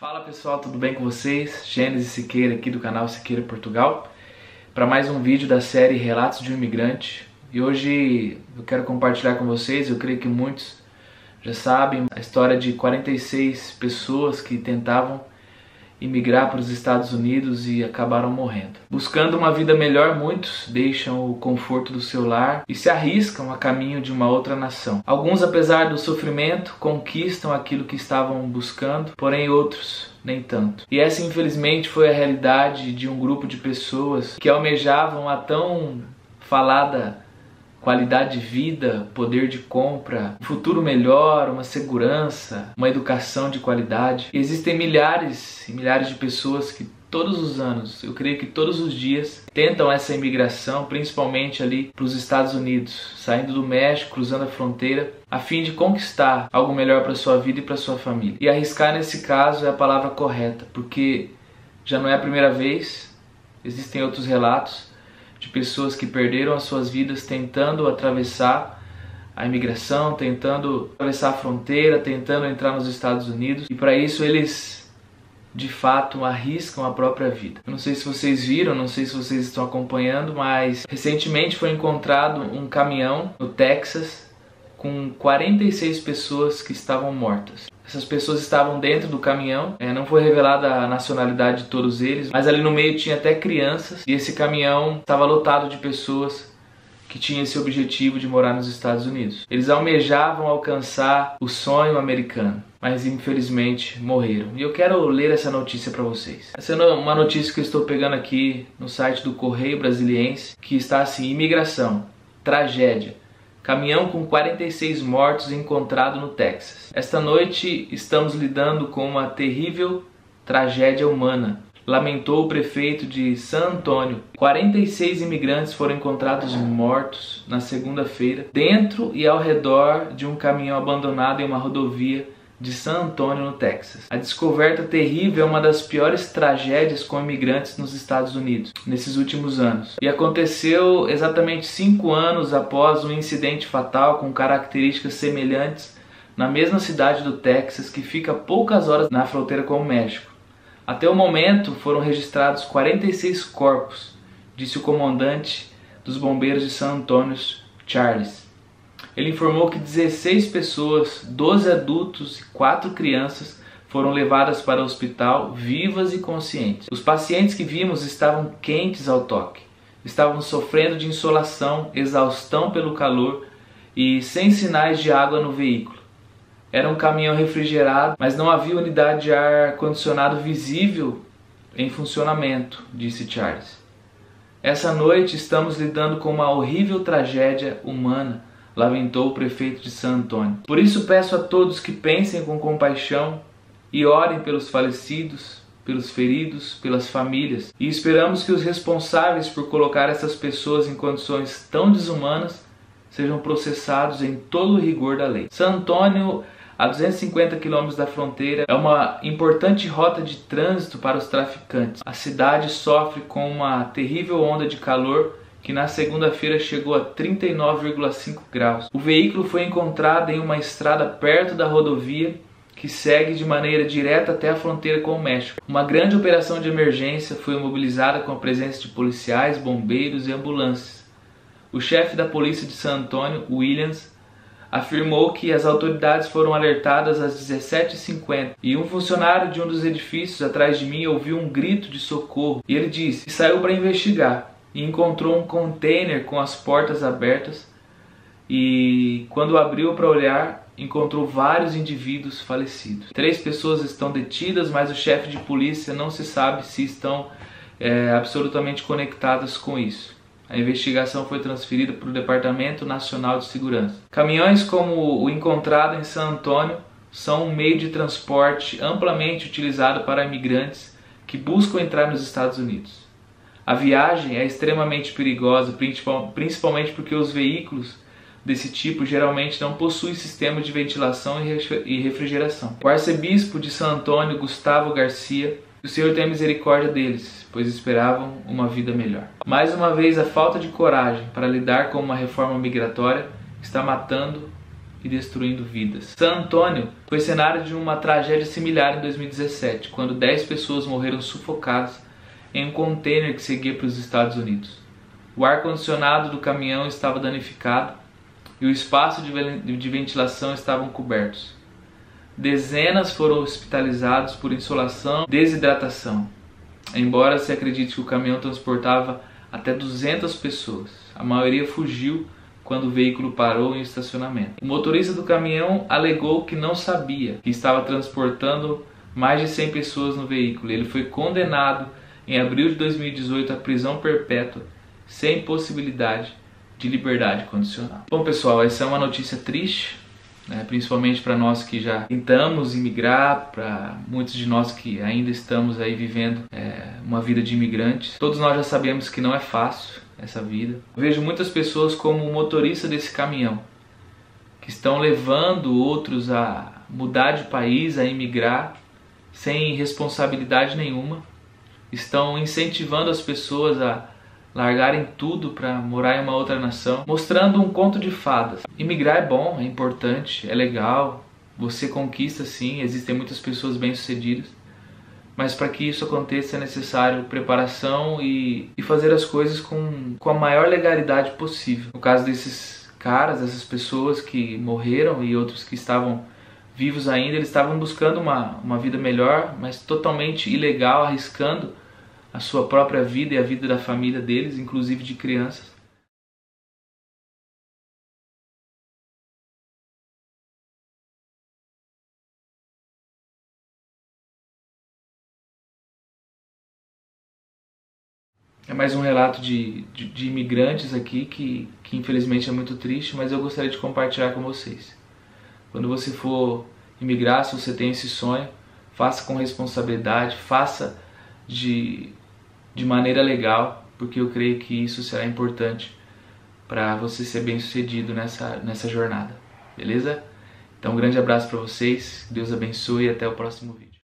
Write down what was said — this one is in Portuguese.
Fala pessoal, tudo bem com vocês? Gênesis Siqueira aqui do canal Siqueira Portugal para mais um vídeo da série Relatos de um Imigrante. E hoje eu quero compartilhar com vocês, eu creio que muitos já sabem, a história de 46 pessoas que tentavam imigrar para os Estados Unidos e acabaram morrendo. Buscando uma vida melhor, muitos deixam o conforto do seu lar e se arriscam a caminho de uma outra nação. Alguns, apesar do sofrimento, conquistam aquilo que estavam buscando, porém outros nem tanto. E essa, infelizmente, foi a realidade de um grupo de pessoas que almejavam a tão falada qualidade de vida, poder de compra, um futuro melhor, uma segurança, uma educação de qualidade. E existem milhares e milhares de pessoas que todos os anos, eu creio que todos os dias, tentam essa imigração, principalmente ali para os Estados Unidos, saindo do México, cruzando a fronteira, a fim de conquistar algo melhor para sua vida e para sua família. E arriscar nesse caso é a palavra correta, porque já não é a primeira vez, existem outros relatos de pessoas que perderam as suas vidas tentando atravessar a imigração, tentando atravessar a fronteira, tentando entrar nos Estados Unidos. E para isso eles, de fato, arriscam a própria vida. Eu não sei se vocês viram, não sei se vocês estão acompanhando, mas recentemente foi encontrado um caminhão no Texas com 46 pessoas que estavam mortas. Essas pessoas estavam dentro do caminhão, não foi revelada a nacionalidade de todos eles, mas ali no meio tinha até crianças, e esse caminhão estava lotado de pessoas que tinham esse objetivo de morar nos Estados Unidos. Eles almejavam alcançar o sonho americano, mas infelizmente morreram. E eu quero ler essa notícia para vocês. Essa é uma notícia que eu estou pegando aqui no site do Correio Brasiliense, que está assim: imigração, tragédia. Caminhão com 46 mortos encontrado no Texas. Esta noite estamos lidando com uma terrível tragédia humana, lamentou o prefeito de San Antônio. 46 imigrantes foram encontrados mortos na segunda-feira, dentro e ao redor de um caminhão abandonado em uma rodovia de San Antônio, no Texas. A descoberta terrível é uma das piores tragédias com imigrantes nos Estados Unidos nesses últimos anos. E aconteceu exatamente 5 anos após um incidente fatal com características semelhantes na mesma cidade do Texas, que fica a poucas horas na fronteira com o México. Até o momento foram registrados 46 corpos, disse o comandante dos bombeiros de San Antônio, Charles. Ele informou que 16 pessoas, 12 adultos e 4 crianças foram levadas para o hospital vivas e conscientes. Os pacientes que vimos estavam quentes ao toque, estavam sofrendo de insolação, exaustão pelo calor e sem sinais de água no veículo. Era um caminhão refrigerado, mas não havia unidade de ar-condicionado visível em funcionamento, disse Charles. Essa noite estamos lidando com uma horrível tragédia humana, lamentou o prefeito de San Antônio. Por isso peço a todos que pensem com compaixão e orem pelos falecidos, pelos feridos, pelas famílias. E esperamos que os responsáveis por colocar essas pessoas em condições tão desumanas sejam processados em todo o rigor da lei. San Antônio, a 250 quilômetros da fronteira, é uma importante rota de trânsito para os traficantes. A cidade sofre com uma terrível onda de calor que na segunda-feira chegou a 39,5 graus. O veículo foi encontrado em uma estrada perto da rodovia que segue de maneira direta até a fronteira com o México. Uma grande operação de emergência foi mobilizada com a presença de policiais, bombeiros e ambulâncias. O chefe da polícia de San Antônio, Williams, afirmou que as autoridades foram alertadas às 17h50 e um funcionário de um dos edifícios atrás de mim ouviu um grito de socorro e ele disse que saiu para investigar e encontrou um container com as portas abertas e quando abriu para olhar encontrou vários indivíduos falecidos. 3 pessoas estão detidas, mas o chefe de polícia não se sabe se estão absolutamente conectadas com isso. A investigação foi transferida para o Departamento Nacional de Segurança. Caminhões como o encontrado em San Antônio são um meio de transporte amplamente utilizado para imigrantes que buscam entrar nos Estados Unidos. A viagem é extremamente perigosa, principalmente porque os veículos desse tipo geralmente não possuem sistema de ventilação e refrigeração. O arcebispo de San Antônio, Gustavo Garcia, o Senhor tenha misericórdia deles, pois esperavam uma vida melhor. Mais uma vez, a falta de coragem para lidar com uma reforma migratória está matando e destruindo vidas. San Antônio foi cenário de uma tragédia similar em 2017, quando 10 pessoas morreram sufocadas em um container que seguia para os Estados Unidos. O ar-condicionado do caminhão estava danificado e o espaço de ventilação estavam cobertos. Dezenas foram hospitalizados por insolação e desidratação, embora se acredite que o caminhão transportava até 200 pessoas. A maioria fugiu quando o veículo parou em estacionamento. O motorista do caminhão alegou que não sabia que estava transportando mais de 100 pessoas no veículo. Ele foi condenado em abril de 2018 à prisão perpétua, sem possibilidade de liberdade condicional. Bom, pessoal, essa é uma notícia triste, né? Principalmente para nós que já tentamos imigrar, para muitos de nós que ainda estamos aí vivendo uma vida de imigrantes. Todos nós já sabemos que não é fácil essa vida. Eu vejo muitas pessoas como o motorista desse caminhão, que estão levando outros a mudar de país, a imigrar, sem responsabilidade nenhuma. Estão incentivando as pessoas a largarem tudo para morar em uma outra nação, mostrando um conto de fadas. Imigrar é bom, é importante, é legal, você conquista sim, existem muitas pessoas bem-sucedidas, mas para que isso aconteça é necessário preparação e fazer as coisas com a maior legalidade possível. No caso desses caras, dessas pessoas que morreram e outros que estavam vivos ainda, eles estavam buscando uma vida melhor, mas totalmente ilegal, arriscando a sua própria vida e a vida da família deles, inclusive de crianças. É mais um relato de imigrantes aqui que infelizmente é muito triste, mas eu gostaria de compartilhar com vocês. Quando você for imigrar, se você tem esse sonho, faça com responsabilidade, faça de maneira legal, porque eu creio que isso será importante para você ser bem sucedido nessa jornada, beleza? Então um grande abraço para vocês, Deus abençoe e até o próximo vídeo.